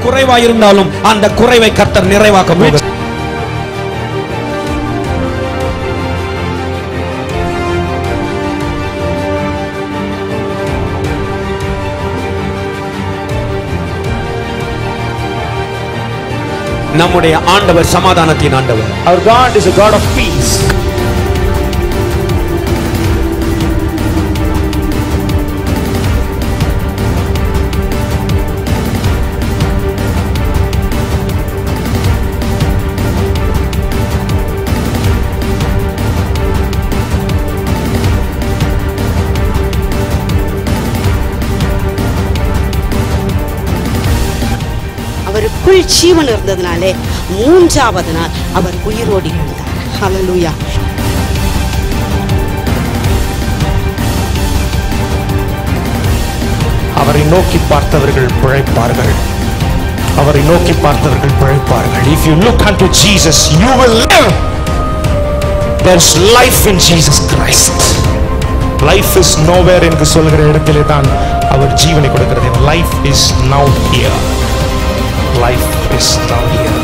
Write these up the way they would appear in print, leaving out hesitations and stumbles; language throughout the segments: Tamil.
குறைவாயிருந்தாலும் அந்த குறைவை கர்த்தர் நிறைவாக்க போகிறார். நம்முடைய ஆண்டவர் சமாதானத்தின் ஆண்டவர். Our God is a God of peace. அவருக்குள் ஜீவன் இருந்ததனாலே மூன்றாவது நாள் அவர் உயிரோடி எழுந்தார். ஹல்லேலூயா. அவரை நோக்கி பார்த்தவர்கள் பிழைப்பார்கள். அவரை நோக்கி பார்த்தவர்கள் பிழைப்பார்கள். If you look unto Jesus, you will live. There's life in Jesus Christ. Life is nowhere என்று சொல்கிற இடத்திலே தான் அவர் ஜீவனை கொடுக்கிறது. Life is now here. Life is now here.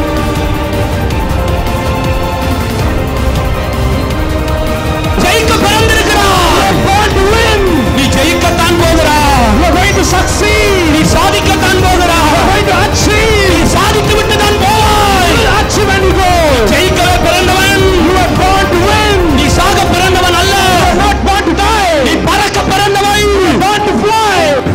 ஜெயிக்க பிறந்திருக்கிறாய். Born to win. நீ ஜெயிக்கத்தான் போகிறாய். You are going to succeed. நீ சாதிக்கத்தான் போகிறாய். You are going to achieve. நீ சாதித்து விட்டு தான் போவாய். You will achieve when you go. ஜெயிக்கவே பிறந்தவன். You are born to win. நீ சாக பிறந்தவன் அல்ல. You are not born to die. நீ பறக்க பிறந்தவன். You are born to fly.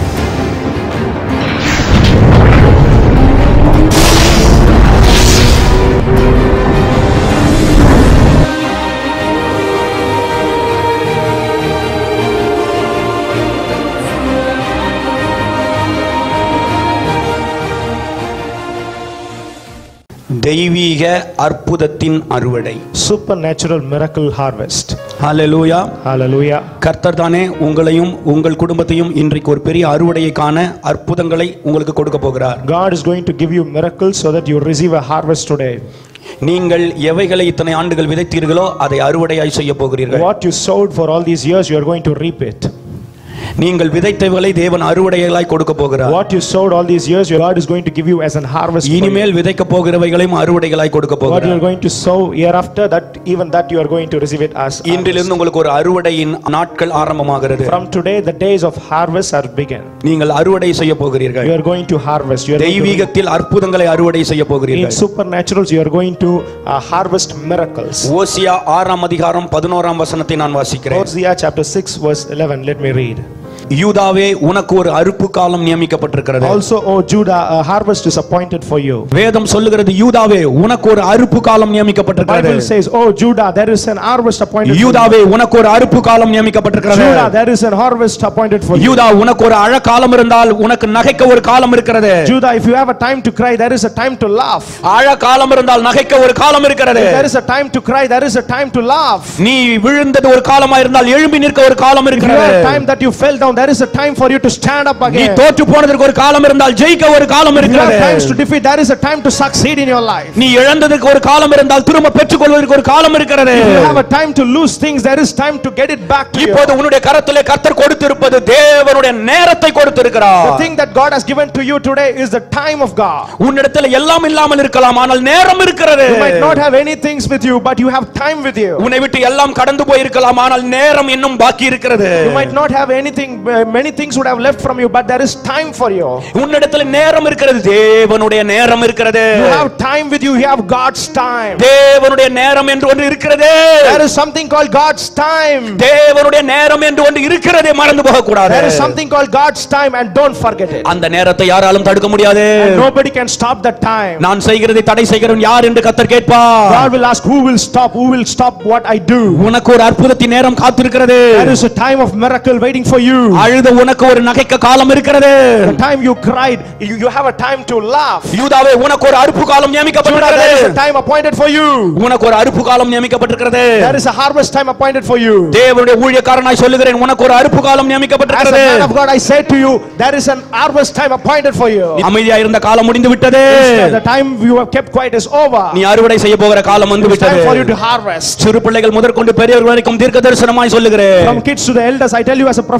தெய்வீக அற்புதத்தின் அறுவடை. Supernatural miracle harvest. ஹல்லேலூயா. Hallelujah. கர்த்தர் தானே உங்களையும் உங்கள் குடும்பத்தையும் இன்றைக்கு ஒரு பெரிய அறுவடையை காண அற்புதங்களை உங்களுக்கு கொடுக்க போகிறார். God is going to give you miracles so that you receive a harvest today. நீங்கள் எவைகளை இத்தனை ஆண்டுகள் விதைத்தீர்களோ அதை அறுவடையாய் செய்ய போகிறீர்கள். What you sowed for all these years, you are going to reap it. நீங்கள் விதைத்தவைகளை தேவன் அறுவடைகளாய் கொடுக்க போகிறார். What you sowed all these years, your God is going to give you as an harvest. இனிமேல் விதைக்க போகிறவைகளையும் அறுவடைகளாய் கொடுக்க What you போகிறார். are going to sow hereafter, that even that you are going to receive it as இன்றிலிருந்து உங்களுக்கு ஒரு அறுவடையின் நாட்கள் ஆரம்பமாகிறது. From today the days of harvest are begun. நீங்கள் அறுவடை செய்ய போகிறீர்கள். You are going to harvest. You are தெய்வீகத்தில் அற்புதங்களை அறுவடை செய்ய in போகிறீர்கள். supernaturals you are going to harvest miracles. ஓசியா 6ஆம் அதிகாரம் 11ஆம் வசனத்தை நான் வாசிக்கிறேன். Hosea chapter 6 verse 11, let me read. யூதாவே உனக்கு ஒரு அறுப்பு காலம் நியமிக்கப்பட்டிருக்கிறது. Also, O Judah, a harvest is appointed for you. வேதம் சொல்லுகிறது யூதாவே உனக்கு ஒரு அறுப்பு காலம் The நியமிக்கப்பட்டிருக்கிறது. Bible says, O Judah, there is an harvest appointed for you. யூதாவே உனக்கு ஒரு அறுப்பு காலம் நியமிக்கப்பட்டிருக்கிறது. Judah, there is an harvest appointed for you. யூதா உனக்கு ஒரு அழ காலம் இருந்தால் உனக்கு நகைக்க ஒரு காலம் இருக்கிறது. Judah, if you have a time to cry, there is a time to laugh. அழ காலம் இருந்தால் நகைக்க ஒரு காலம் இருக்கிறது. If there is a time to cry, there is a time to laugh. நீ விழுந்தது ஒரு காலமா இருந்தால் எழும்பி நிற்க ஒரு காலம் If you இருக்கிறது. have a time that you fell down, there is a time for you to stand up நீ again. தோற்று போனதற்கு ஒரு காலம் இருந்தால் ஜெயிக்க ஒரு காலம் If you have இருக்கிறது. times to defeat, there is a time to succeed in your life. நீ இழந்ததற்கு ஒரு காலம் இருந்தால் திரும்ப பெற்றுக்கொள்வதற்கு ஒரு காலம் இருக்கிறது. If you have a time to lose things, there is time to get it back to you. இப்போது உன்னுடைய கரத்திலே கர்த்தர் கொடுத்திருப்பது தேவனுடைய நேரத்தை கொடுத்திருக்கிறார். The thing that God has given to you today is the time of God. உன்னிடத்தில் எல்லாம் இல்லாமல் இருக்கலாம் ஆனால் நேரம் இருக்கிறது. You might not have any things with you, but you have time with you. உன்னை விட்டு எல்லாம் கடந்து போய் இருக்கலாம் ஆனால் நேரம் இன்னும் பாக்கி இருக்கிறது. You might not have anything, many things would have left from you, but there is time for you. உன்னிடத்தில் நேரம் இருக்கிறது. தேவனுடைய நேரம் இருக்கிறது. You have time with you. You have God's time. தேவனுடைய நேரம் என்று ஒன்று இருக்கிறது. There is something called God's time. தேவனுடைய நேரம் என்று ஒன்று இருக்கிறது, மறந்து போக கூடாது. There is something called God's time, and don't forget it. அந்த நேரத்தை யாராலும் தடுக்க முடியாது. And nobody can stop that time. நான் செய்கிறதை தடை செய்கிறவன் யார் என்று கர்த்தர் கேட்பார். God will ask, who will stop what I do. உனக்கு ஒரு அற்புதத்தின் நேரம் காத்திருக்கிறது. There is a time of miracle waiting for you. அழுத உனக்கு ஒரு நகைக்க காலம் இருக்கிறது. The time you cried, you have a time to laugh. யூதாவே உனக்கு ஒரு அறுப்பு காலம் Judah, நியமிக்கப்பட்டிருக்கிறது. there is a time appointed for you. உனக்கு ஒரு அறுப்பு காலம் நியமிக்கப்பட்டிருக்கிறது. There is a harvest time appointed for you. தேவனுடைய ஊழியக்காரனாய் சொல்லுகிறேன், உனக்கு ஒரு அறுப்பு காலம் As a நியமிக்கப்பட்டிருக்கிறது. man of God, I say to you, there is an harvest time appointed for you. அமைதியா இருந்த காலம் முடிந்து விட்டது. The time you have kept quiet is over. நீ அறுவடை செய்ய போகிற காலம் வந்து It's time விட்டது. for you to harvest. சிறு பிள்ளைகள் முதற்கொண்டு பெரியவர்கள் வரைக்கும் தீர்க்க தரிசனமாய் சொல்லுகிறேன். From kids to the elders, I tell you as a prophetic word.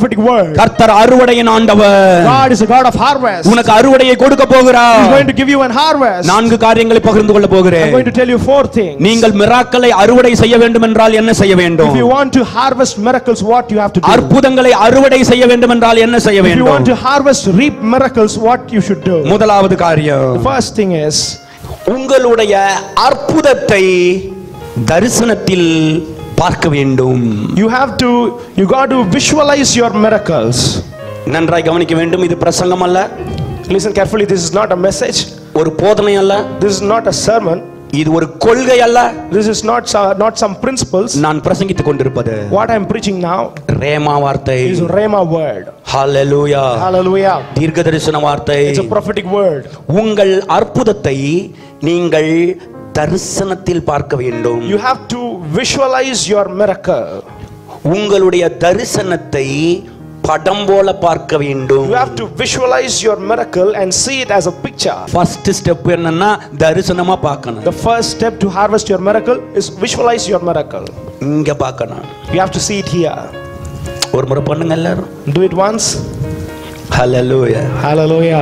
word. கர்த்தர் அறுவடையின் ஆண்டவர். God is a God of harvest. உனக்கு அறுவடையை கொடுக்க போகிறார். He is going to give you an harvest. 4 காரியங்களை பகிர்ந்து கொள்ள போகிறேன். I'm going to tell you 4 things. நீங்கள் மிராக்கிளை அறுவடை செய்ய வேண்டும் என்றால் என்ன செய்ய வேண்டும்? If you want to harvest miracles, what you have to do? அற்புதங்களை அறுவடை செய்ய வேண்டும் என்றால் என்ன செய்ய If you வேண்டும்? want to harvest, reap miracles, what you should do? முதலாவது காரியம், The first thing is, உங்களுடைய அற்புதத்தை தரிசனத்தில் பார்க்க வேண்டும். you got to visualize your miracles. நன்றாய் கவனிக்க வேண்டும். இது பிரசங்கம் அல்ல. Listen carefully, this is not a message. ஒரு போதனை அல்ல. This is not a sermon. இது ஒரு கொள்கை அல்ல. This is not some principles. நான் பிரசங்கித்துக் கொண்டிருப்பது What I am preaching now rhema வார்த்தை. is Rhema word. Hallelujah. Hallelujah. தீர்க்கதரிசன வார்த்தை. It's a prophetic word. உங்கள் அற்புதத்தை நீங்கள் தரிசனத்தில் பார்க்க வேண்டும். You have to visualize your miracle. உங்களுடைய தரிசனத்தை படம் போல பார்க்க வேண்டும். You have to visualize your miracle and see it as a picture. First step என்னன்னா தரிசனமா பார்க்கணும். The first step to harvest your miracle is visualize your miracle. இங்க பார்க்கணும். You have to see it here. ஒரு முறை பண்ணுங்க எல்லாரும். Do it once. Hallelujah. Hallelujah.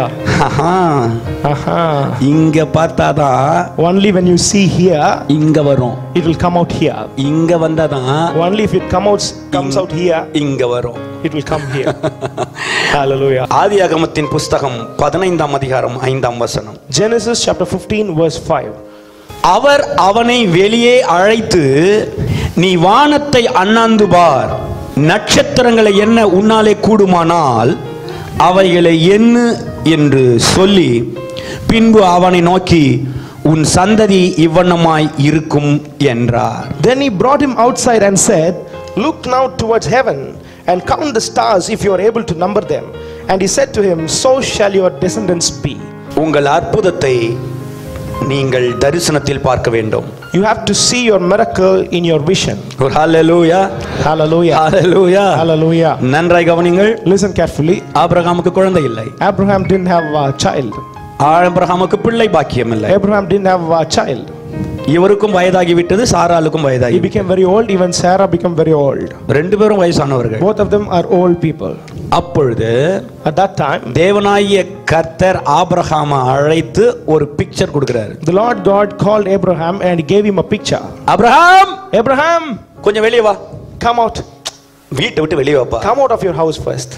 இங்க பார்த்தாதான் Only when you see here, இங்க வரும். it will come out here. இங்க வந்தாதான் Only if it comes out here, இங்க வரும். it will come here. Hallelujah. ஆதியாகமத்தின் புஸ்தகம் 15ஆம் அதிகாரம் 5ஆம் வசனம். Genesis chapter 15 verse 5. அவர் அவனை வெளியே அழைத்து, நீ வானத்தை அண்ணாந்து பார், நட்சத்திரங்களை எண்ண உன்னாலே கூடுமானால் அவைகளை எண்ணு என்று சொல்லி, பின்பு அவனை நோக்கி, உன் சந்ததி இவ்வண்ணமாய் இருக்கும் என்றார். Then he brought him outside and said, look now towards heaven and count the stars if you are able to number them. And he said to him, so shall your descendants be. உங்கள் அற்புதத்தை நீங்கள் தரிசனத்தில் பார்க்க வேண்டும். You have to see your miracle in your vision. Hallelujah. Hallelujah. Hallelujah. Hallelujah. நன்றாய் கவனிங்கள். Listen carefully. ஆபிரகாமுக்கு குழந்தை இல்லை. Abraham didn't have a child. ஆபிரகாமுக்கு பிள்ளை பாக்கியம் இல்லை. Abraham didn't have a child. இவருக்கும் வயதாகி விட்டது, சாராளுக்கும் வயதாகி. He became very old, even Sarah became very old. ரெண்டு பேரும் வயசானவர்கள். Both of them are old people. அப்பொழுது At that time, தேவனாகிய கர்த்தர் ஆபிரகாமை அழைத்து ஒரு பிக்சர் கொடுக்கிறார். the Lord God called Abraham and he gave him a picture. Abraham, Abraham, கொஞ்சம் வெளியே வா. come out. வீட்டை விட்டு வெளியே வாப்பா. Come out of your house first.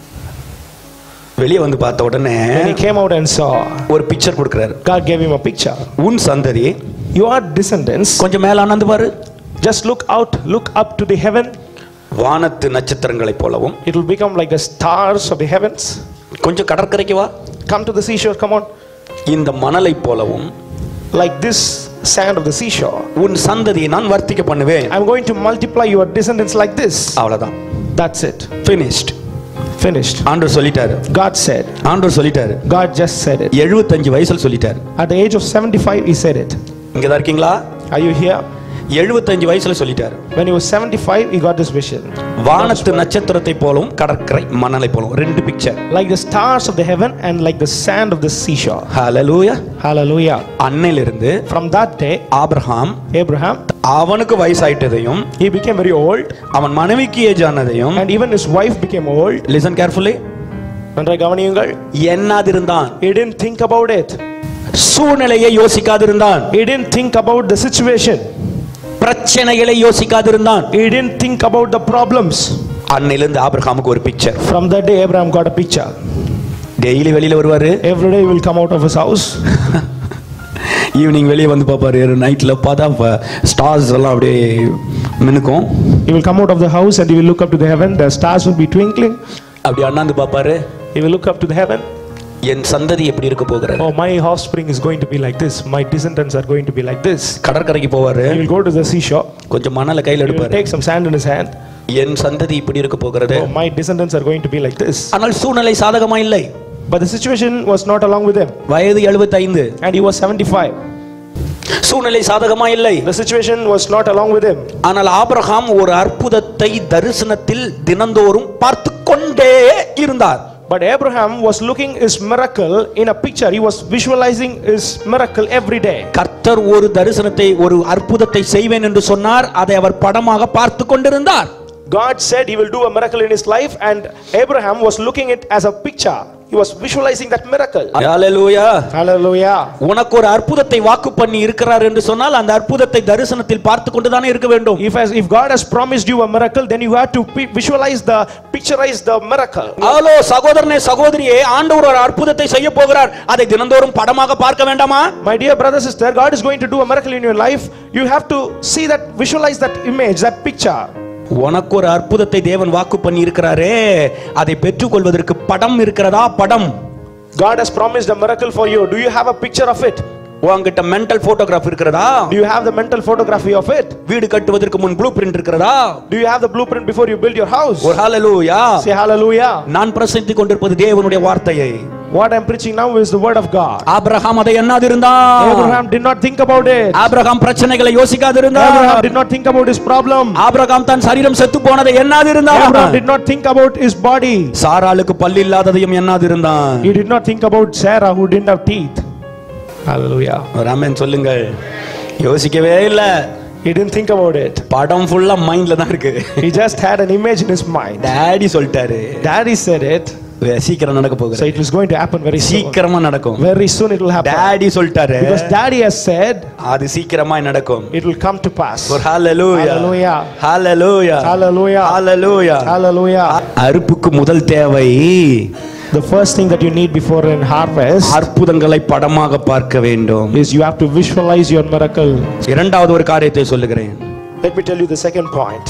வெளியே வந்து பார்த்த உடனே When he came out and saw, ஒரு பிக்சர் கொடுக்கிறார். God gave him a picture. உன் சந்ததி, Your descendants, கொஞ்சம் மேல அண்ணாந்து பாரு, just look up to the heaven. வானத்து நட்சத்திரங்களைப் போலவும், It will become like the stars of the heavens. கொஞ்சம் கடற்கரைக்கு வா, Come to the seashore, come on. இந்த மணலைப் போலவும், Like this sand of the seashore. உன் சந்ததியை நான் வர்த்திக்க பண்ணுவேன். I'm going to multiply your descendants like this. அவ்வளவுதான். That's it. Finished. Finished. ஆண்டவர் சொல்லிட்டாரு. God said. ஆண்டவர் சொல்லிட்டாரு. God just said it. 75 வயசுல சொல்லிட்டாரு. At the age of 75, he said it. இங்க தான் இருக்கீங்களா? Are you here? 75 வயசுல சொல்லிட்டாரு. When he was 75, he got this vision. வானத்து நட்சத்திரத்தை போலவும் கடற்கரை மணலை போலவும், ரெண்டு picture. Like the stars of the heaven and like the sand of the seashore. Hallelujah. Hallelujah. அன்னையிலிருந்து From that day, Abraham Abraham, அவனுக்கு வயசாயிட்டதையும், he became very old, அவன் மனைவிக்கு age ஆனதையும், and even his wife became old. listen carefully, நன்றாய் கவனியுங்கள். எண்ணாதிருந்தான். He didn't think about it. சூழ்நிலையை யோசிக்காதிருந்தான். He didn't think about the situation. பிரச்சனைகளை யோசிக்காதிருந்தான். He didn't think about the problems. அன்னையிலிருந்து ஆபிரகாமுக்கு ஒரு picture. From that day, Abraham got a picture. Daily வெளியில வருவாரு. Every day he will come out of his house. Evening வெளியே வந்து பார்ப்பாரு. நைட்ல பார்த்தா ஸ்டார்ஸ் எல்லாம் அப்படியே மினுக்கும். He will come out of the house and he will look up to the heaven. The stars will be twinkling. அப்படி அண்ணாந்து பார்ப்பாரு. He will look up to the heaven. என் சந்ததி எப்படி இருக்க போகிறது? Oh, my offspring is going to be like this. My descendants are going to be like this. கடற்கரைக்கு போவாரு. He will go to the seashore. கொஞ்சம் மணலை கையில He will எடுப்பாரு. take some sand in his hand. என் சந்ததி இப்படி இருக்க போகிறது. Oh, my descendants are going to be like this. ஆனால் சூழ்நிலை சாதகமா இல்லை. But the situation was not along with him. வயது 75 and he was 75. சூழ்நிலை சாதகமா இல்லை. The situation was not along with him. ஆனால் ஆபிரகாம் ஒரு அற்புதத்தை தரிசனத்தில் தினந்தோறும் பார்த்து கொண்டே இருந்தார். But Abraham was looking his miracle in a picture. He was visualizing his miracle every day. கர்த்தர் ஒரு தரிசனத்தை, ஒரு அற்புதத்தை செய்வேன் என்று சொன்னார். அதை அவர் படமாக பார்த்து கொண்டிருந்தார். God said he will do a miracle in his life, and Abraham was looking it as a picture. He was visualizing that miracle. Hallelujah. Hallelujah. உனக்கு ஒரு அற்புதத்தை வாக்கு பண்ணி இருக்கிறார் என்று சொன்னால் அந்த அற்புதத்தை தரிசனத்தில் பார்த்து கொண்டு தானே இருக்க வேண்டும். If God has promised you a miracle, then you have to picturize the miracle. Hello சகோதரனே சகோதரியே, ஆண்டவர் ஒரு அற்புதத்தை செய்ய போகிறார், அதை தினந்தோறும் படமாக பார்க்க வேண்டாமா? My dear brother sister, God is going to do a miracle in your life. You have to see that, visualize that image, that picture. உனக்கு ஒரு அற்புதத்தை தேவன் வாக்கு பண்ணி இருக்கிறாரே, அதை பெற்றுக்கொள்வதற்கு படம் இருக்கிறதா? படம். God has promised a miracle for you. Do you have a picture of it? உன்கிட்ட மென்டல் போட்டோகிராஃப் இருக்கிறதா? Do you have the mental photography of it? வீடு கட்டுவதற்கு முன் ப்ளூ பிரிண்ட் இருக்கிறதா? Do you have the blueprint before you build your house? ஒரு ஹalleluya. Say hallelujah. நான் பிரசங்கித்துக் கொண்டிருப்பது தேவனுடைய வார்த்தையை. What I'm preaching now is the word of God. Abraham அதை எண்ணாதிருந்தான். Abraham did not think about it. Abraham பிரச்சனைகளை யோசிக்காதிருந்தான். Abraham did not think about his problem. Abraham தன் சரீரம் செத்து போனதை எண்ணாதிருந்தான். Abraham did not think about his body. சாராளுக்கு பல் இல்லாததையும் எண்ணாதிருந்தான். He did not think about Sarah who didn't have teeth. Hallelujah. ஆமென் சொல்லுங்கள். யோசிக்கவே இல்ல. He didn't think about it. படம் ஃபுல்லா மைண்ட்ல தான் இருக்கு. He just had an image in his mind. Daddy சொல்லிட்டாரு. Daddy said it. சீக்கிரம் நடக்க போகுது. So it is going to happen very soon. சீக்கிரமா நடக்கும். Very soon it will happen. Daddy சொல்லிட்டாரு. Because daddy has said அது சீக்கிரமா நடக்கும். it will come to pass. ஒரு ஹalleluya. Hallelujah. ஹalleluya. Hallelujah. ஹalleluya. Hallelujah. அறுப்புக்கு முதல் தேவை The first thing that you need before an harvest அற்புதங்களை படமாக பார்க்க வேண்டும். is you have to visualize your miracle. இரண்டாவது ஒரு காரியத்தை சொல்லுகிறேன். Let me tell you the second point.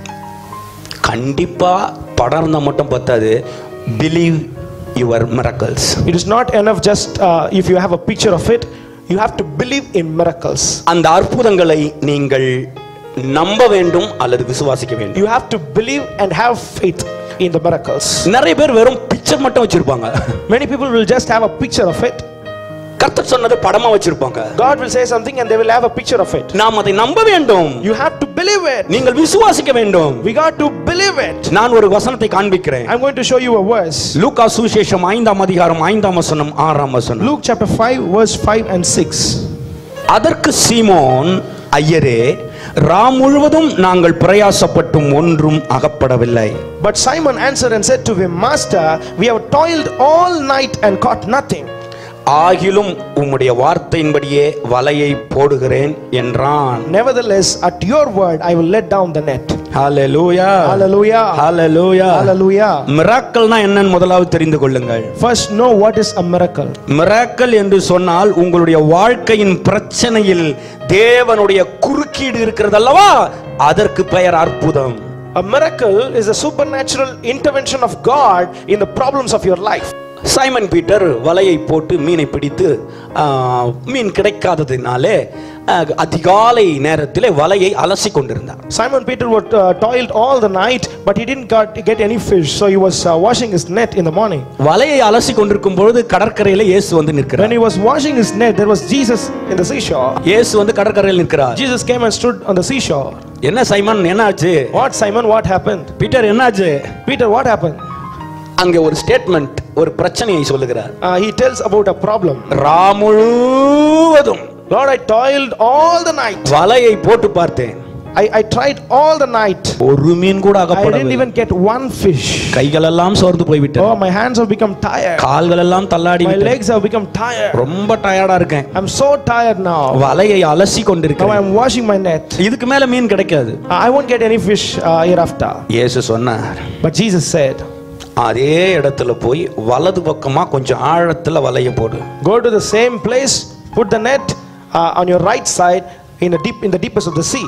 கண்டிப்பா படம் இருந்தா மட்டும் பத்தாது. Believe your miracles. It is not enough just if you have a picture of it. You have to believe in miracles. அந்த அற்புதங்களை நீங்கள் நம்ப வேண்டும் அல்லது விசுவாசிக்க வேண்டும். You have to believe and have faith in the miracles. நிறைய பேர் வெறும் பிக்சர் மட்டும் வச்சிருப்பாங்க. Many people will just have a picture of it. கர்த்தர் சொன்னது படமா வச்சிருப்பாங்க. God will say something and they will have a picture of it. நாம் அதை நம்ப வேண்டும். You have to believe it. நீங்கள் விசுவாசிக்க வேண்டும். We got to believe it. நான் ஒரு வசனத்தை காண்பிக்கிறேன். I'm going to show you a verse. லூக்கா சுவிசேஷம் 5ஆம் அதிகாரம் 5ஆம் வசனம் 6ஆம் வசனம். Luke chapter 5 verse 5 and 6. அதற்கு சீமோன், ஐயரே, ராம் முழுவதும் நாங்கள் பிரயாசப்பட்டும் ஒன்றும் அகப்படவில்லை. But Simon answered and said to him, Master, we have toiled all night and caught nothing. ஆகிலும் உம்முடைய வார்த்தையின்படியே வலையை போடுகிறேன் என்றான். Nevertheless, at your word I will let down the net. Hallelujah. Hallelujah. Hallelujah. Hallelujah. மிராக்கிள்னா என்னன்னு முதலாவது தெரிந்து கொள்ளுங்கள். First know what is a miracle. Miracle என்று சொன்னால் உங்களுடைய வாழ்க்கையின் பிரச்சனையில் தேவனுடைய குறுக்கீடு இருக்கிறது அல்லவா, அதற்கு பெயர் அற்புதம். A miracle is a supernatural intervention of God in the problems of your life. Simon Peter வலையை போட்டு மீனை பிடித்து மீன் கிடைக்காததினாலே அதிகாலை நேரத்திலே வலையை அலசி கொண்டிருந்தார். Simon Peter toiled all the night but he didn't get any fish, so he was washing his net in the morning. வலையை அலசி கொண்டிருக்கும் பொழுது கடற்கரையிலே இயேசு வந்து நிற்கிறார். When he was washing his net, there was Jesus in the seashore. இயேசு வந்து கடற்கரையில் நிற்கிறார். Jesus came and stood on the seashore. என்ன சைமன், என்ன ஆச்சு? What Simon, what happened? Peter, என்ன ஆச்சு? Peter, what happened? அங்கே ஒரு ஸ்டேட்மெண்ட், ஒரு பிரச்சனையை சொல்லுகிறார். He tells about a problem. ராமுழுவதும், Lord, I toiled all the night. வலையை போட்டு பார்த்தேன். I tried all the night. ஒரு மீன் கூட I அகப்படவில்லை. didn't even get one fish. கைகள் எல்லாம் சோர்ந்து போய்விட்டது. Oh, my hands have become tired. கால்கள் எல்லாம் தள்ளாடி My விட்டது. legs have become tired. ரொம்ப டயர்டா இருக்கேன். I'm so tired now. வலையை அலசி Now கொண்டிருக்கிறேன். I'm washing my net. இதுக்கு மேல மீன் கிடைக்காது. I won't get any fish hereafter. இயேசு சொன்னார். But Jesus said, அதே இடத்துல போய் வலது பக்கமா கொஞ்சம் ஆழத்துல வலைய போடு. go to the same place, put the net on your right side in the deepest of the sea.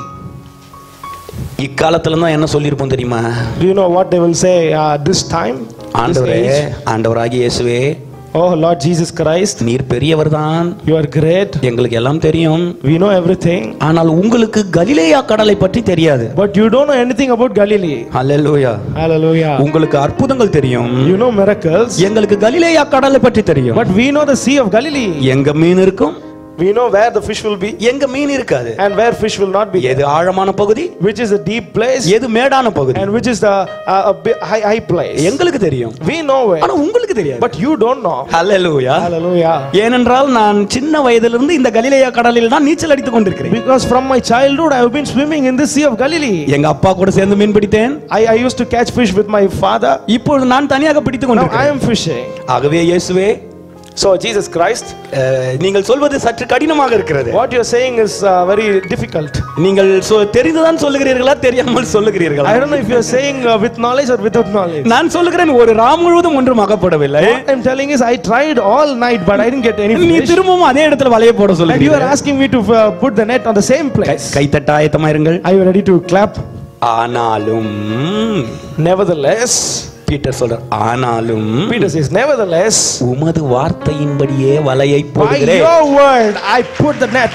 இக்காலத்துல தான் என்ன சொல்லிருப்போம் தெரியுமா? Do you know what they will say this time? ஆண்டவரே, ஆண்டவராகிய இயேசுவே, Oh Lord Jesus Christ, நீர் பெரியவர்தான், you are great, எங்களுக்கு எல்லாம் தெரியும், we know everything, ஆனால் உங்களுக்கு கலிலேயா கடலை பற்றி தெரியாது. but you don't know anything about Galilee. Hallelujah. Hallelujah. உங்களுக்கு அற்புதங்கள் தெரியும், You know miracles, எங்களுக்கு கலிலேயா கடலை பற்றி தெரியும். but we know the sea of Galilee. எங்க மீன் இருக்கும்? We know where the fish will be எங்க மீன் இருக்காது. and where fish will not be. எது ஆழமான பகுதி, Which is a deep place எது மேடான பகுதி, and which is the high place. எங்களுக்கு தெரியும். We know it, ஆனா உங்களுக்கு தெரியாது. but you don't know. Hallelujah. Hallelujah. ஏனென்றால் நான் சின்ன வயதிலிருந்து இந்த கலிலேயா கடலில் தான் நீச்சல் அடித்துக் கொண்டிருக்கிறேன். Because from my childhood I have been swimming in the sea of Galilee. எங்க அப்பா கூட சேர்ந்து மீன் பிடித்தேன். I used to catch fish with my father. இப்பொழுது நான் தனியாக பிடித்துக் Now I கொண்டிருக்கிறேன். am fishing. ஆகவே இயேசுவே, So Jesus Christ, நீங்கள் சொல்வது சற்று கடினமாக இருக்கிறது. what you are saying is very difficult. நீங்கள் தெரிந்துதான் சொல்லுகிறீர்களா, தெரியாமல் சொல்லுகிறீர்களா? I don't know if you are saying with knowledge or without knowledge. நான் சொல்லுகிறேன், ஒரு ராம் முழுவதும் ஒன்றும் அகப்படவில்லை. What I'm telling is I tried all night but I didn't get any நீ fish. திரும்பவும் அதே இடத்துல வலையை போட And you சொல்லுகிறீர்கள். are asking me to put the net on the same place. கைத்தட்ட ஆயத்தமா இருங்கள். Are you ready to clap? ஆனாலும் Nevertheless, பீட்டர் சொல்றார், ஆனாலும் Peter says, nevertheless, உமது வார்த்தையின்படியே வலையை by போடுகிறேன். your word I put the net.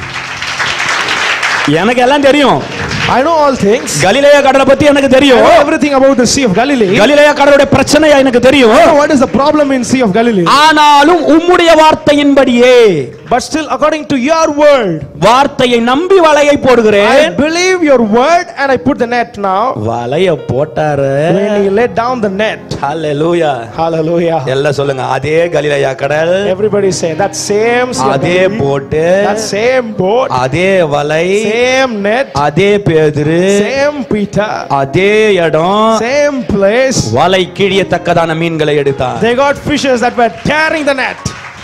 எனக்கு எல்லாம் தெரியும். I know all things. கலிலேயா கடலை பத்தி எனக்கு I தெரியும். know everything about the Sea of Galilee. கலிலேயா கடலுடைய பிரச்சனை எனக்கு தெரியும். I know what is the problem in Sea of Galilee. ஆனாலும் உம்முடைய வார்த்தையின்படியே, But still according to your word, வார்த்தையை நம்பி வலையை I போடுகிறேன். believe your word and I put the net now. வலைய போட்டாரு. When he let down the net. Hallelujah. Hallelujah. எல்லாம் சொல்லுங்க, அதே கலிலேயா கடல், Everybody say that same sea of அதே Galilee, போட்டு, that same boat, அதே வலை, same net, அதே பேதுரு, same Peter, அதே இடம், same place. வலை கிழியத்தக்கதான மீன்களை எடுத்தார். They got fishes that were tearing the net.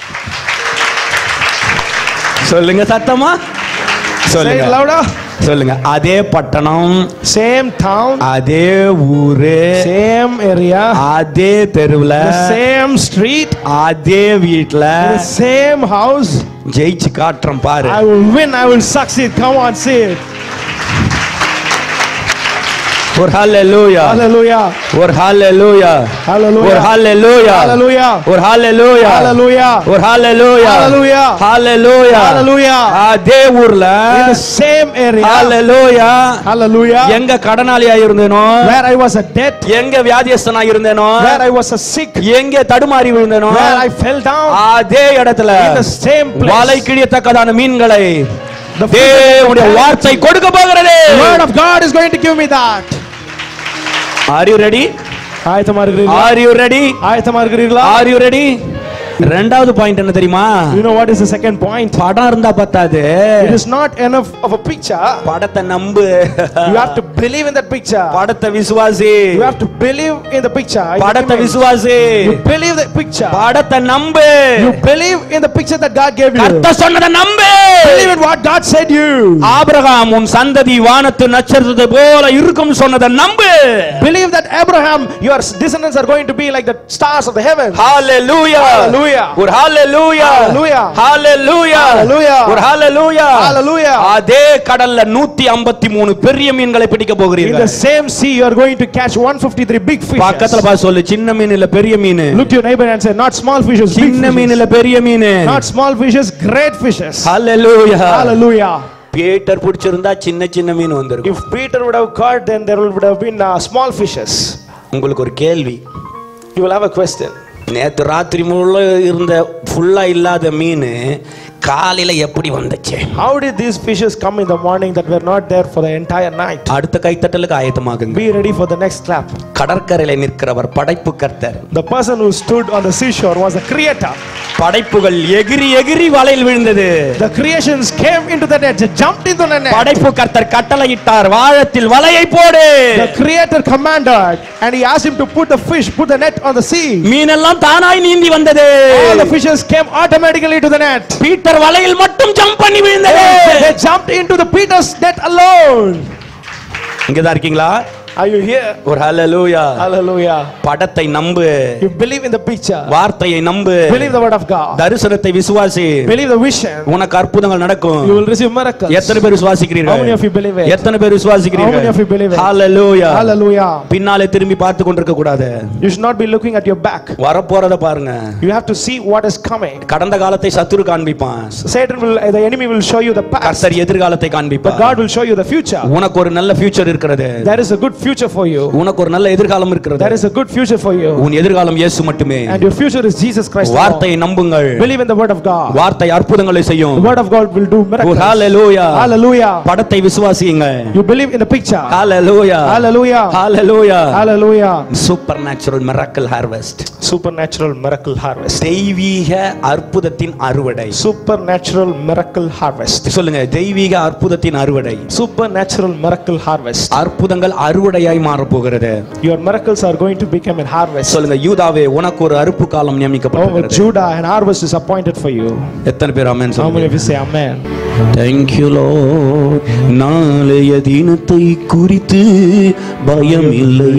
சொல்லுங்க சத்தமா, Say சொல்லுங்க it louder. சொல்லுங்க. அதே பட்டணம், Same town, அதே ஊரு, same area, அதே தெருவுல, the same street, அதே வீட்ல the same house. ஜெயிச்சு காட்டுறோம் பாரு. I will win, I will succeed. Come on, say it. ஒரு ஹalleluya, Hallelujah. ஒரு ஹalleluya, Hallelujah. ஒரு ஹalleluya, Hallelujah. ஒரு ஹalleluya, Hallelujah. ஒரு ஹalleluya, Hallelujah. ஹalleluya, Hallelujah. அதே ஊர்ல, In the same area. Hallelujah, Hallelujah. எங்க கடனாளியா இருந்தேனோ, Where I was a debt, எங்க வியாதியஸ்தனா இருந்தேனோ, where I was a sick, எங்க தடுமாறி விழுந்தேனோ, where I fell down, அதே இடத்துல in the same வலை place. கிழியத்தக்கதான மீன்களை The தேவனுடைய வார்த்தை கொடுக்க போகிறது. word of God is going to give me that. Are you ready? ஆயத்தமா இருக்கிறீர்களா? Are you ready? ஆயத்தமா இருக்கிறீர்களா? Are you ready? ரெண்டாவது பாயிண்ட் என்ன தெரியுமா? You know what is the second point? படம் இருந்தா பத்தாது. It is not enough of a picture. படத்தை நம்பு. You have to believe in that picture. படத்தை விசுவாசி. You have to believe in the picture. படத்தை விசுவாசி. You believe the picture. படத்தை நம்பு. You believe in the picture that God gave you. கர்த்தர் சொன்னதை நம்பு. Believe in what God said you. Abraham உன் சந்ததி வானத்து நட்சத்திரத்தை போல இருக்கும் சொன்னதை நம்பு. Believe that Abraham, your descendants are going to be like the stars of the heavens. Hallelujah. Hallelujah. ஒரு hallelujah. Hallelujah. Hallelujah. Hallelujah. ஒரு hallelujah. Hallelujah. அதே கடல்ல 153 பெரிய மீன்களை பிடிக்க In போகிறீர்கள். the same sea you are going to catch 153 big fishes. பக்கத்துல பா சொல்லு, சின்ன மீன் இல்ல பெரிய மீன். Look to your neighbor and say, not small fishes, big சின்ன மீன் fishes. இல்ல பெரிய மீன். Not small fishes, great fishes. Hallelujah. Hallelujah. Peter பிடிச்சிருந்தா சின்ன சின்ன மீன் வந்திருக்கும். If Peter would have caught, then there would have been small fishes. உங்களுக்கு ஒரு கேள்வி. You will have a question. நேத்து ராத்திரி முழுக்க இருந்த ஃபுல்லா இல்லாத மீன் காலையில எப்படி வந்துச்சு? How did these fishes come in the morning that were not there for the entire night? அடுத்த கைத்தட்டலுக்கு ஆயத்தமாகுங்க. Be ready for the next clap. கடற்கரையில நிற்கிறவர் படைப்பு கர்த்தர். The person who stood on the seashore was the creator. படைப்புகள் எகிரி எகிரி வலையில் விழுந்தது. The creations came into the net, jumped into the net. படைப்பு கர்த்தர் கட்டளையிட்டார், வாழத்தில் வலையை போடு. The creator commanded and he asked him to put the net on the sea. மீனெல்லாம் தானாய் நீந்தி வந்தது. All the fishes came automatically to the net. Peter வலையில் மட்டும் ஜம்ப் பண்ணி விழுந்தது. They jumped into the Peter's net alone. இங்க தான் இருக்கீங்களா? Are you here? ஒரு ஹalleluya. Hallelujah. படத்தை நம்பு. You believe in the picture. வார்த்தையை நம்பு. Believe the word of God. தரிசனத்தை விசுவாசி. Believe the vision. உனக்கு அற்புதங்கள் நடக்கும். You will receive miracles. எத்தனை பேர் விசுவாசிக்கிறீர்கள்? How many of you believe it? எத்தனை பேர் விசுவாசிக்கிறீர்கள்? How many of you believe it? Hallelujah. Hallelujah. பின்னாலே திரும்பி பார்த்து கொண்டிருக்க கூடாது. You should not be looking at your back. வரப்போறத பாருங்க. You have to see what is coming. கடந்த காலத்தை சத்துரு காண்பிப்பான். Satan will, the enemy will show you the past. கர்த்தர் எதிர்காலத்தை But காண்பிப்பார். God will show you the future. உனக்கு ஒரு நல்ல ஃபியூச்சர் இருக்கிறது. There is a good future for you. உனக்கு ஒரு நல்ல எதிர்காலம் இருக்கிறது. There is a good future for you. உன் எதிர்காலம் இயேசு மட்டுமே. And your future is Jesus Christ. வார்த்தையை நம்புங்கள். Believe in the word of God. வார்த்தை அற்புதங்களை செய்யும். The word of God will do miracles. Hallelujah. Hallelujah. படத்தை விசுவாசியுங்கள். You believe in the picture. Hallelujah. Hallelujah. Hallelujah. Hallelujah. Supernatural miracle harvest. Supernatural miracle harvest. தெய்வீக அற்புதத்தின் அறுவடை. Supernatural miracle harvest. சொல்லுங்க, தெய்வீக அற்புதத்தின் அறுவடை. Supernatural miracle harvest. அற்புதங்கள் அறுவடையாய் மாறப் போகிறது. Your miracles are going to become a harvest. சொல்லுங்க, யூதாவே உனக்கு ஒரு அறுப்பு காலம் Oh நியமிக்கப்பட்டிருக்கிறது. Judah, an harvest is appointed for you. எத்தனை பேர் ஆமென் How many சொல்லுங்க? of you say amen? Thank you Lord. நாளைய தினத்தை குறித்து பயம் இல்லை.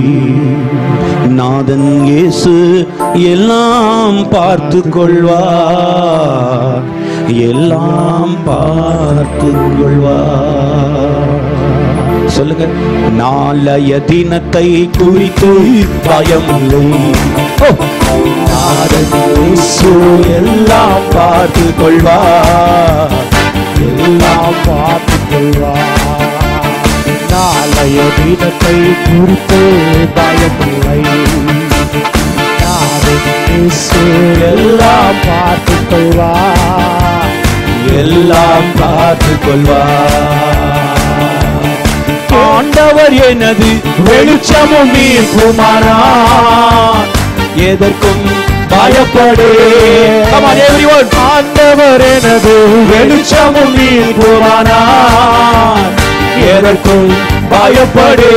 நாதன் இயேசு எல்லாம் பார்த்துக் கொள்வார். எல்லாம் பார்த்துக் கொள்வார். சொல்லுங்க, நாளைய தினத்தை குறித்து பயம் இல்லை. நாதன் இயேசு எல்லாம் பார்த்துக் கொள்வார். எல்லாம் பார்த்துக் கொள்வார். நாளைய தினத்தை குறித்து பயமில்லை. எல்லாம் பார்த்துக் கொள்வார். எல்லாம் பார்த்துக் கொள்வார். ஆண்டவர் எனது வெளிச்சமும் மீட்புமானார். எதற்கும் பயப்படே. Come on everyone. ஆண்டவர் எனது வெளிச்சமும் மீட்புமானார். எதற்கும் பயப்படே.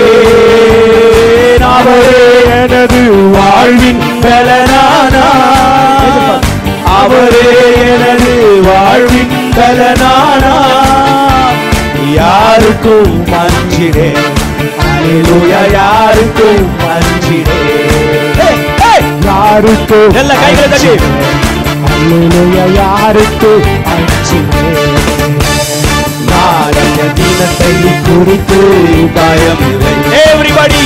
அவரே எனது வாழ்வின் பலனானார். அவரே எனது வாழ்வின் பலனானார். யாருக்கும் அஞ்சிடேன். அல்லேலூயா. யாருக்கும் அஞ்சிடேன். யாருக்கும் எல்லா கைகளை தட்டி. அல்லேலூயா. யாருக்கும் அஞ்சிடேன். நாளைய தினத்தை குறித்து பயமில்லை. Everybody.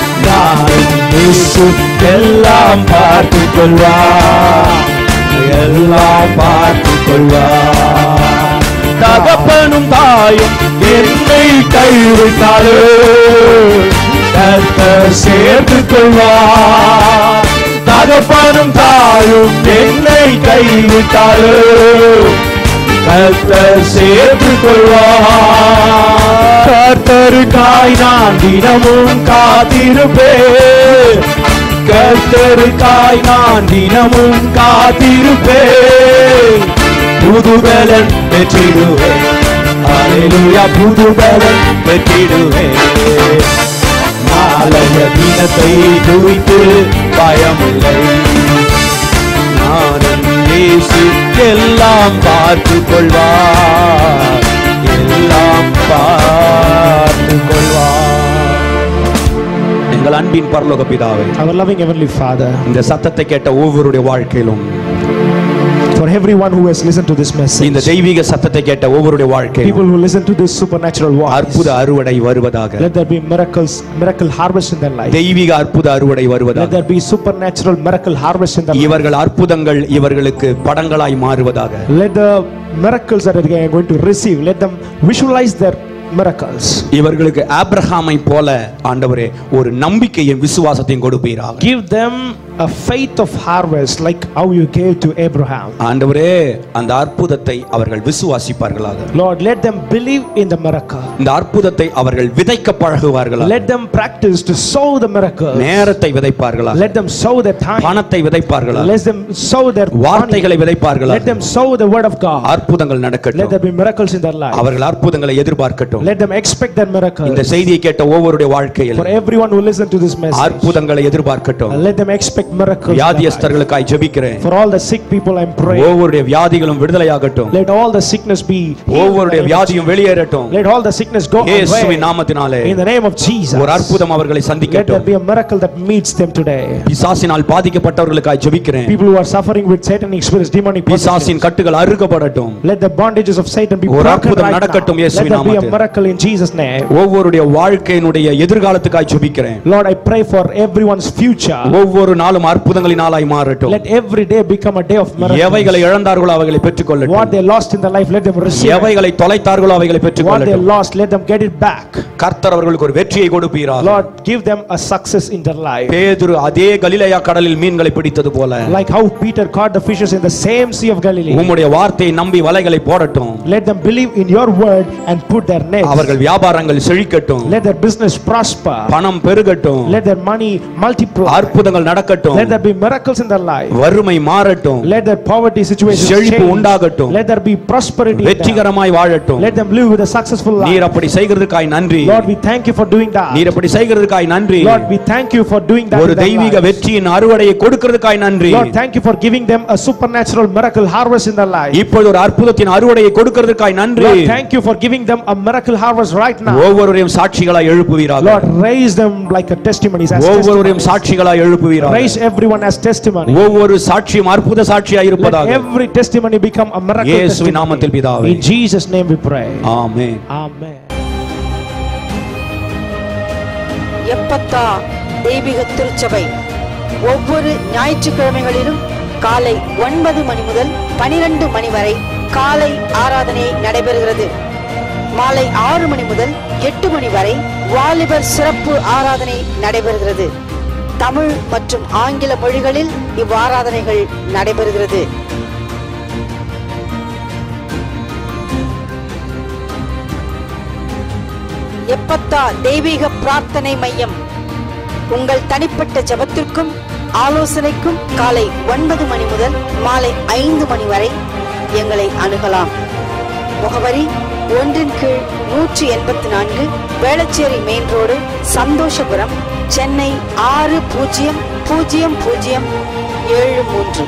இயேசு எல்லாம் பார்த்துக் கொள்வார். எல்லாம் பார்த்துக் கொள்வார். தகப்பனும் தாயும் என்னை கைவிட்டாலும் கர்த்தர் சேர்த்துக் கொள்வார். தகப்பனும் தாயும் என்னை கைவிட்டாலும் கர்த்தர் சேர்த்துக் கொள்வார். கர்த்தருக்காய் நான் தினமும் காத்திருப்பேன். கர்த்தருக்காய் நான் தினமும் காத்திருப்பேன். புதுபலன் பெற்றிடுவேன். அல்லேலூயா. புதுபலன் பெற்றிடுவேன். நாளைய தினத்தை குறித்து பயமில்லை. நானும் இயேசு எல்லாம் பார்த்துக் கொள்வார். எல்லாம் பார்த்துக் கொள்வார். எங்கள் அன்பின் பரலோக பிதாவே, Our loving heavenly Father, இந்த சத்தத்தை கேட்ட ஒவ்வொருடைய வாழ்க்கையிலும், for everyone who has listened to this message, இந்த தெய்வீக சத்தத்தை கேட்ட ஒவ்வொருடைய வாழ்க்கையிலும் people who listen to this supernatural voice, அற்புத அறுவடை வருவதாக. let there be miracle harvest in their life. தெய்வீக அற்புத அறுவடை Let வருவதாக. there be supernatural miracle harvest in their life. இவர்கள் அற்புதங்கள் இவர்களுக்கு படங்களாய் மாறுவதாக. Let the miracles that they are going to receive, let them visualize their miracles. இவர்களுக்கு ஆபிரகாமை போல ஆண்டவரே ஒரு நம்பிக்கையும் விசுவாசத்தையும் கொடுப்பீராக. Give them a faith of harvest like how you gave to Abraham. ஆண்டவரே, அந்த அற்புதத்தை அவர்கள் விசுவாசிப்பார்களாக. Lord, let them believe in the miracle. இந்த அற்புதத்தை அவர்கள் விதைக்க பழகுவார்களாக. Let them practice to sow the miracle. நேரத்தை விதைப்பார்களாக. Let them sow their time. பணத்தை விதைப்பார்களாக. Let them sow their வார்த்தைகளை money. விதைப்பார்களாக. Let them sow the word of God. அற்புதங்கள் Let நடக்கட்டும். there be miracles in their life. அவர்கள் அற்புதங்களை எதிர்பார்க்கட்டும். Let them expect that miracle. இந்த செய்தியை கேட்ட ஒவ்வொருடைய வாழ்க்கையில் For everyone who listen to this message, அற்புதங்களை எதிர்பார்க்கட்டும். let them expect miracles. வியாதியஸ்தர்களுக்காய் ஜெபிக்கிறேன். For all the sick people I'm praying. ஒவ்வொருடைய வியாதிகளும் விடுதலையாகட்டும். Let all the sickness be healed. ஒவ்வொருடைய வியாதியும் வெளியேறட்டும். Let all the sickness go இயேசுவின் away. நாமத்தினாலே In the name of Jesus. ஒரு அற்புதம் அவர்களை Let there சந்திக்கட்டும். be a miracle that meets them today. பிசாசினால் பாதிக்கப்பட்டவர்களுக்காய் ஜெபிக்கிறேன். People who are suffering with satanic spirits, demonic பிசாசின் possessions. கட்டுகள் அறுக்கப்படட்டும். Let the bondages of Satan be ஒரு broken அற்புதம் right now. நடக்கட்டும் Let இயேசுவின் there be a நாமத்தில். miracle in Jesus' name. ஒவ்வொருடைய வாழ்க்கையினுடைய எதிர்காலத்துக்காய் ஜெபிக்கிறேன். Lord, I pray for everyone's future. ஒவ்வொரு நாளும் நாளும் அற்புதங்களின் நாளாய் மாறட்டும். Let every day become a day of miracles. எவைகளை இழந்தார்களோ அவைகளை பெற்றுக்கொள்ளட்டும். What they lost in their life, let them receive. எவைகளை தொலைத்தார்களோ அவைகளை What they பெற்றுக்கொள்ளட்டும். lost, let them get it back. கர்த்தர் அவர்களுக்கு ஒரு வெற்றியை கொடுப்பீராக. Lord, give them a success in their life. பேதுரு அதே கலிலேயா கடலில் மீன்களை பிடித்தது போல Like how Peter caught the fishes in the same sea of Galilee. உம்முடைய வார்த்தையை நம்பி வலைகளை போடட்டும். Let them believe in your word and put their nets. அவர்கள் வியாபாரங்கள் செழிக்கட்டும். Let their business prosper. பணம் பெருகட்டும். Let their money multiply. அற்புதங்கள் நடக்கட்டும். Let there be miracles in their life. வறுமை மாறட்டும். Let their poverty situation செழிப்பு change. உண்டாகட்டும். Let there be prosperity in them. வெற்றிகரமாய் வாழட்டும். Let them live with a successful life. நீர் அப்படி செய்கிறதுக்காய் நன்றி. Lord, we thank you for doing that. நீர் அப்படி செய்கிறதுக்காய் நன்றி. Lord, we thank you for doing that. ஒரு தெய்வீக வெற்றியின் அறுவடையை கொடுக்கிறதுக்காய் நன்றி. Lord, thank you for giving them a supernatural miracle harvest in their life. இப்பொழுது ஒரு அற்புதத்தின் அறுவடையை கொடுக்கிறதுக்காய் நன்றி. Lord, thank you for giving them a miracle harvest right now. ஒவ்வொருவரையும் சாட்சிகளாய் எழுப்புவீராக. Lord, raise them like a testimonies as ஒவ்வொருவரையும் சாட்சிகளாய் எழுப்புவீராக. raise everyone as testimony. ஒவ்வொரு சாட்சியும் அற்புத சாட்சியாய் Let இருப்பதாக. every testimony become a miracle இயேசுவின் நாமத்தில் testimony. பிதாவே. In Jesus name we pray. Amen. Amen. எப்பத்தா தெய்வீக திருச்சபை ஒவ்வொரு ஞாயிற்றுக்கிழமைகளிலும் காலை 9 மணி முதல் 12 மணி வரை காலை ஆராதனை நடைபெறுகிறது. மாலை 6 மணி முதல் 8 மணி வரை வாலிபர் சிறப்பு ஆராதனை நடைபெறுகிறது. தமிழ் மற்றும் ஆங்கில மொழிகளில் இவ்வாராதனைகள் நடைபெறுகிறது. எப்பத்தா தெய்வீக பிரார்த்தனை மையம் உங்கள் தனிப்பட்ட ஜெபத்திற்கும் ஆலோசனைக்கும் காலை 9 மணி முதல் மாலை 5 மணி வரை எங்களை அணுகலாம். முகவரி 1/184 வேளச்சேரி மெயின் ரோடு, சந்தோஷபுரம், சென்னை 600073.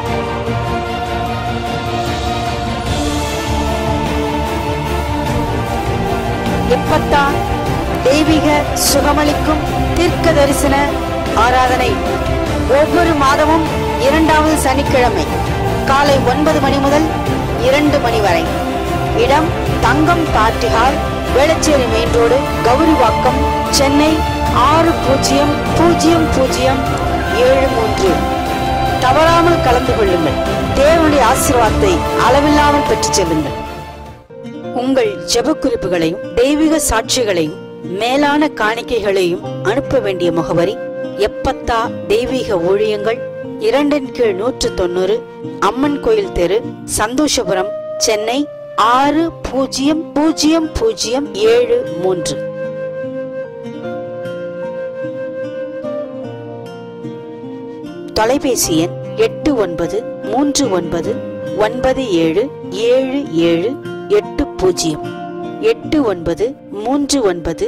எப்பத்தா தெய்வீக சுகமளிக்கும் தீர்க்க தரிசன ஆராதனை ஒவ்வொரு மாதமும் 2வது சனிக்கிழமை காலை 9 மணி முதல் 2 மணி வரை. இடம் Thangam party hall, Velachery main road, Gowrivakkam, Chennai 600073. தவறாமல் கலந்து கொள்ளுங்கள். தேவனுடைய ஆசீர்வாதத்தை அளவில்லாமல் பெற்றுச் செல்லுங்கள். உங்கள் ஜெப குறிப்புகளையும் தெய்வீக சாட்சிகளையும் மேலான காணிக்கைகளையும் அனுப்ப வேண்டிய முகவரி எப்பத்தா தெய்வீக ஊழியங்கள், 2/190 அம்மன் கோயில் தெரு, சந்தோஷபுரம், சென்னை 600073. தொலைபேசி எண் 8939977780 8939977780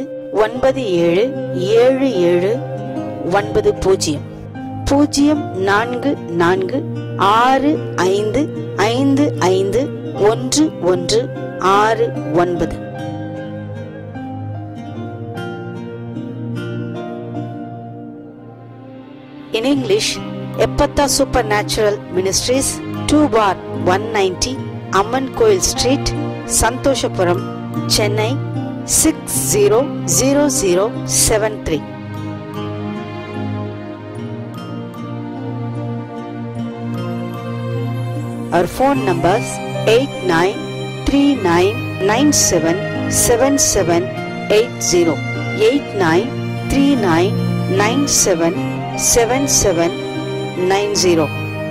0446551169. In English, Epatha Supernatural Ministries, 2/190 Amman Koil Street, Santoshapuram, Chennai 600073. Our phone numbers 8939977780 8939977790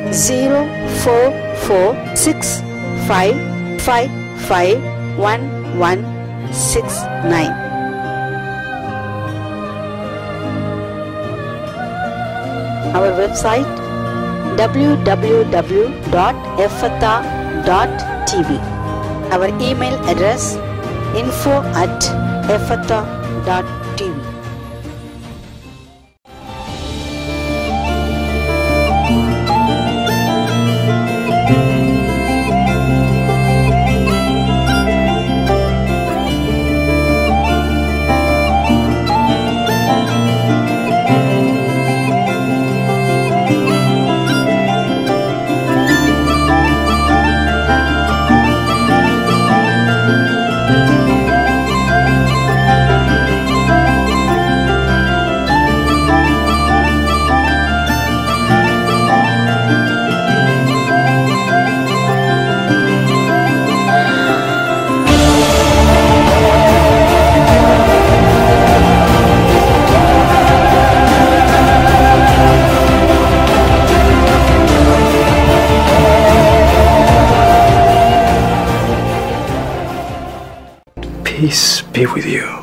0446555169. Our website www.ephatha.tv. Our email address info@ephatha.tv. Peace be with you.